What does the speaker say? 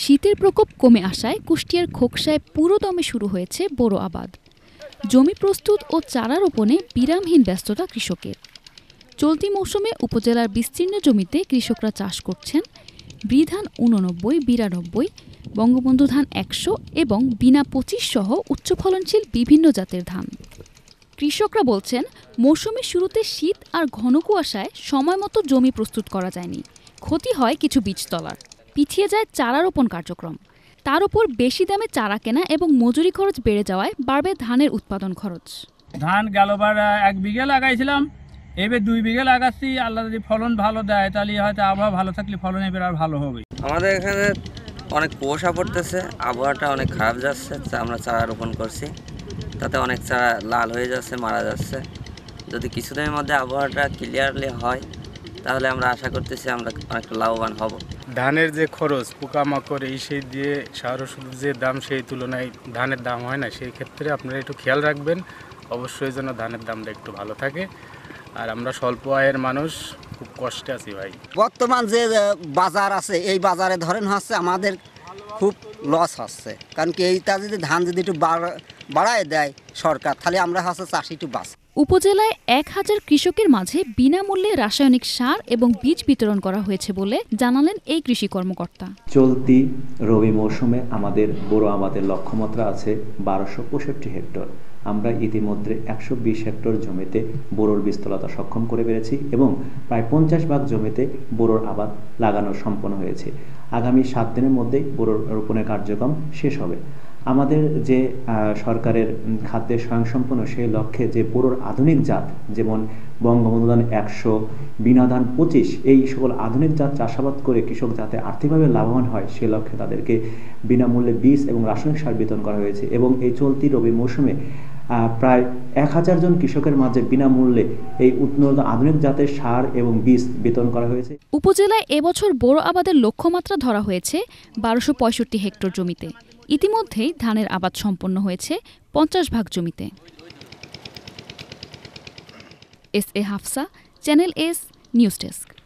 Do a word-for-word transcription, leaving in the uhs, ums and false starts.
শীতের প্রকোপ কমে আসায় কুষ্টিয়ার খোকসায় পুরোদমে শুরু হয়েছে বোরো আবাদ। জমি প্রস্তুত ও চারা রোপণে বিরামহীন ব্যস্ততা কৃষকের। চলতি মৌসুমে উপজেলার বিস্তীর্ণ জমিতে কৃষকরা চাষ করছেন বৃধান উননব্বই বিরানব্বই, বঙ্গবন্ধু ধান একশো এবং বিনা পঁচিশ সহ উচ্চফলনশীল বিভিন্ন জাতের ধান। কৃষকরা বলছেন, মৌসুমের শুরুতে শীত আর ঘন কুয়াশায় সময়মতো জমি প্রস্তুত করা যায়নি। ক্ষতি হয় কিছু বীজতলার, পিছিয়ে যায় চারা রোপণ কার্যক্রম। তার উপর বেশি দামে চারা কেনা এবং মজুরি খরচ বেড়ে যাওয়ায় বাড়বে ধানের উৎপাদন খরচ। ধান গেলবার এক বিঘে লাগাইছিলাম, এবার দুই বিঘে লাগাচ্ছি। আল্লাহ যদি ফলন ভালো দেয় তাহলে হয়তো আবহাওয়া ভালো থাকলে ফলন এবার আর ভালো হবে। আমাদের এখানে অনেক কুয়াশা পড়তেছে, আবহাওয়াটা অনেক খারাপ যাচ্ছে। আমরা চারা রোপণ করছি, তাতে অনেক চারা লাল হয়ে যাচ্ছে, মারা যাচ্ছে। যদি কিছুদিনের মধ্যে আবহাওয়াটা ক্লিয়ারলি হয় তাহলে আমরা আশা করতেছি আমরা অনেকটা লাভবান হব। ধানের যে খরচ, পোকামাকড় এই সেই দিয়ে সার ওষুধের যে দাম সেই তুলনায় ধানের দাম হয় না। সেই ক্ষেত্রে আপনারা একটু খেয়াল রাখবেন, অবশ্যই যেন ধানের দামটা একটু ভালো থাকে। আর আমরা স্বল্প আয়ের মানুষ, খুব কষ্টে আছি ভাই। বর্তমান যে বাজার আছে এই বাজারে ধরেন হচ্ছে আমাদের খুব লস হচ্ছে, কারণ কি এইটা যদি ধান যদি একটু বাড়ায় দেয় সরকার, তাহলে আমরা হচ্ছে চাষি একটু বাঁচ। উপজেলায় এক হাজার কৃষকের মাঝে বিনামূল্যে রাসায়নিক সার এবং বীজ বিতরণ করা হয়েছে বলে জানালেন এই কৃষি কর্মকর্তা। চলতি রবি মৌসুমে আমাদের বোরো আবাদের লক্ষ্যমাত্রা আছে বারোশো পঁয়ষট্টি হেক্টর। আমরা ইতিমধ্যে একশো বিশ হেক্টর জমিতে বোরোর বীজতলতা সক্ষম করে পেরেছি এবং প্রায় পঞ্চাশ ভাগ জমিতে বোরোর আবাদ লাগানো সম্পন্ন হয়েছে। আগামী সাত দিনের মধ্যেই বোরোর রোপণের কার্যক্রম শেষ হবে। আমাদের যে সরকারের খাদ্যের স্বয়ংসম্পন্ন সেই লক্ষ্যে যে বোরোর আধুনিক জাত, যেমন বঙ্গবন্ধু ধান একশো, বিনা ধান পঁচিশ, এই সকল আধুনিক জাত চাষাবাদ করে কৃষক যাতে আর্থিকভাবে লাভবান হয় সেই লক্ষ্যে তাদেরকে বিনামূল্যে বীজ এবং রাসায়নিক সার বিতরণ করা হয়েছে এবং এই চলতি রবি মৌসুমে প্রায় এক হাজার জন কৃষকের মাঝে বিনামূল্যে এই উন্নত আধুনিক জাতের সার এবং বীজ বিতরণ করা হয়েছে। উপজেলায় এবছর বোরো আবাদের লক্ষ্যমাত্রা ধরা হয়েছে বারোশো পঁয়ষট্টি হেক্টর জমিতে। ইতিমধ্যেই ধানের আবাদ সম্পন্ন হয়েছে পঞ্চাশ ভাগ জমিতে। S A Hafsa, channel S, news desk.